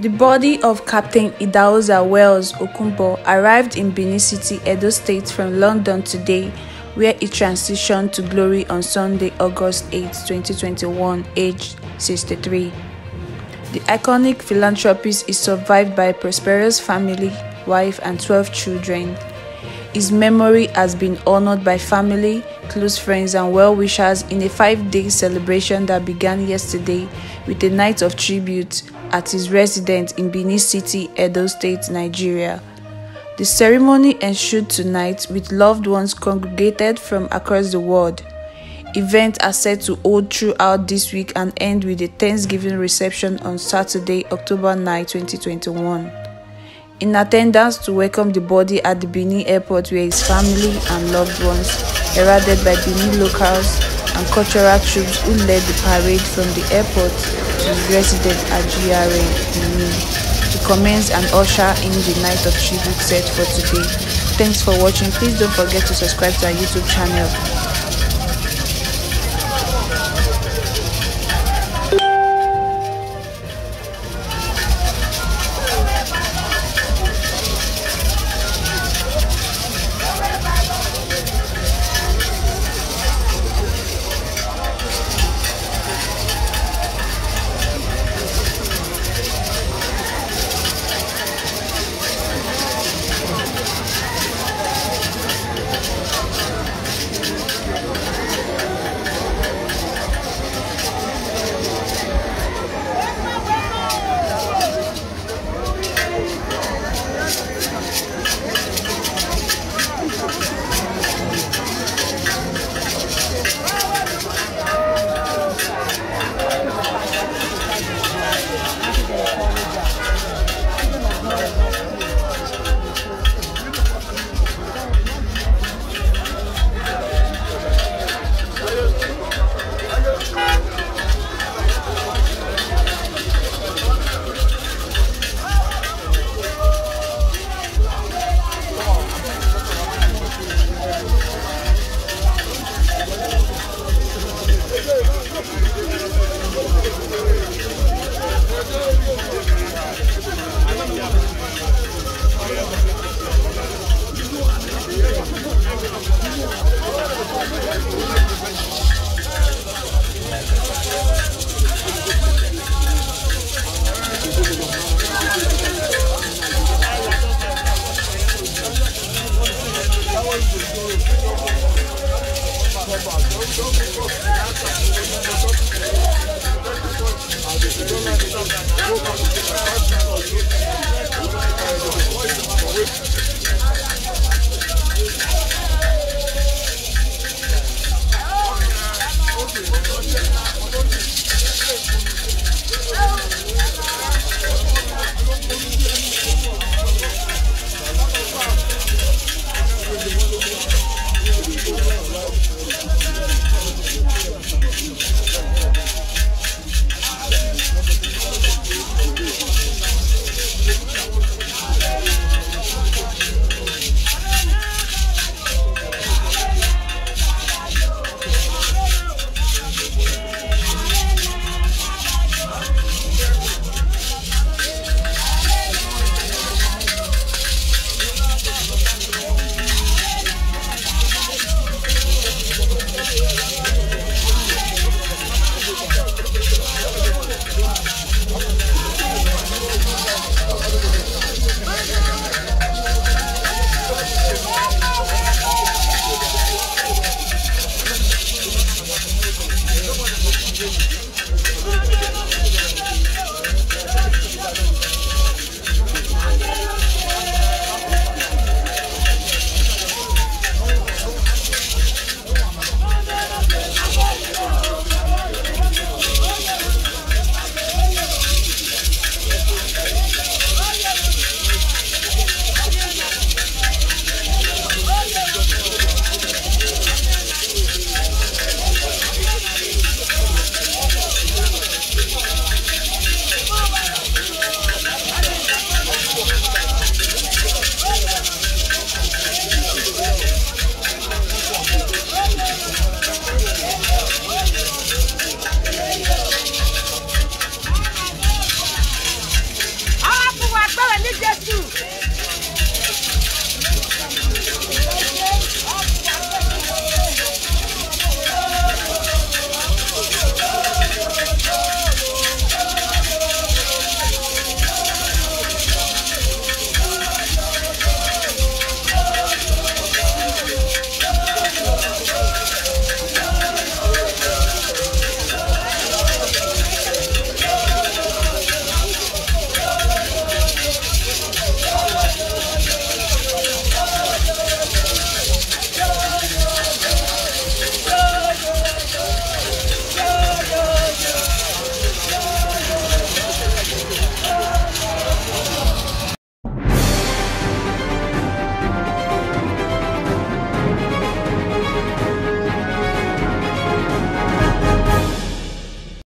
The body of Captain Idahosa Wells Okunbo arrived in Benin City, Edo State from London today, where he transitioned to glory on Sunday, August 8, 2021, aged 63. The iconic philanthropist is survived by a prosperous family, wife, and 12 children. His memory has been honored by family, close friends, and well-wishers in a 5-day celebration that began yesterday with a night of tribute at his residence in Benin City, Edo State, Nigeria. The ceremony ensued tonight with loved ones congregated from across the world. Events are set to hold throughout this week and end with a Thanksgiving reception on Saturday, October 9, 2021. In attendance to welcome the body at the Benin Airport were his family and loved ones, heralded by Benin locals and cultural troupes who led the parade from the airport to his residence at GRA Benin to commence and usher in the night of tribute set for today. Thanks for watching. Please don't forget to subscribe to our YouTube channel.